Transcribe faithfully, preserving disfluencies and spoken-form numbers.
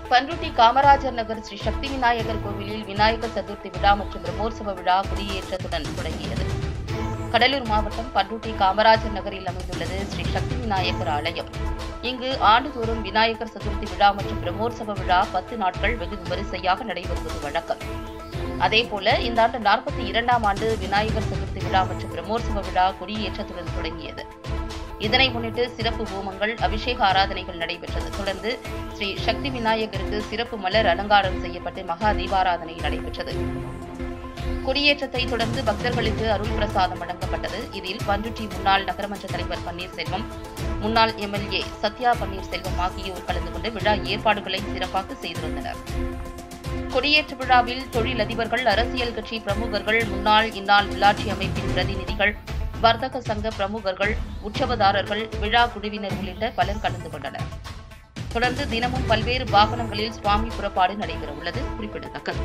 பண்ருட்டி காமராஜர் நகர் ஸ்ரீ சக்தி விநாயகர் கோவிலில் விநாயகர் சதுர்த்தி விழா மற்றும் பிரம்மோற்சவ விழா கொடியேற்றத்துடன் தொடங்கியது. கடலூர் மாவட்டம் பண்ருட்டி காமராஜர் நகரில் அமைந்துள்ளது ஸ்ரீ சக்தி விநாயகர் ஆலயம். இங்கு ஆண்டுதோறும் விநாயகர் சதுர்த்தி விழா மற்றும் பிரம்மோற்சவ விழா பத்து நாட்கள் வெகு விமரிசையாக நடைபெறுவது வழக்கம். அதேபோல இந்த ஆண்டு நாற்பத்தி இரண்டாம் ஆண்டு விநாயகர் சதுர்த்தி விழா மற்றும் பிரம்மோற்சவ விழா கொடியேற்றத்துடன் தொடங்கியது. இதனை முன்னிட்டு சிறப்பு ஹோமங்கள், அபிஷேக ஆராதனைகள் நடைபெற்றது. தொடர்ந்து ஸ்ரீ சக்தி விநாயகருக்கு சிறப்பு மலர் அலங்காரம் செய்யப்பட்டு மகா தீபாராதனை நடைபெற்றது. கொடியேற்றத்தை தொடர்ந்து பக்தர்களுக்கு அருள் பிரசாதம் வழங்கப்பட்டது. இதில் பண்ருட்டி முன்னாள் நகரமன்ற தலைவர் பன்னீர்செல்வம், முன்னாள் எம்எல்ஏ சத்யா பன்னீர்செல்வம் ஆகியோர் கலந்து கொண்டு விழா ஏற்பாடுகளை சிறப்பாக செய்திருந்தனர். கொடியேற்ற விழாவில் தொழிலதிபர்கள், அரசியல் கட்சி பிரமுகர்கள், முன்னாள் இந்நாள் உள்ளாட்சி அமைப்பின் பிரதிநிதிகள், வர்த்தக சங்க பிரமுகர்கள், உற்சவதாரர்கள், விழா குழுவினர் உள்ளிட்ட பலர் கலந்து கொண்டனர். தொடர்ந்து தினமும் பல்வேறு வாகனங்களில் சுவாமி புறப்பாடு நடைபெறவுள்ளது குறிப்பிடத்தக்கது.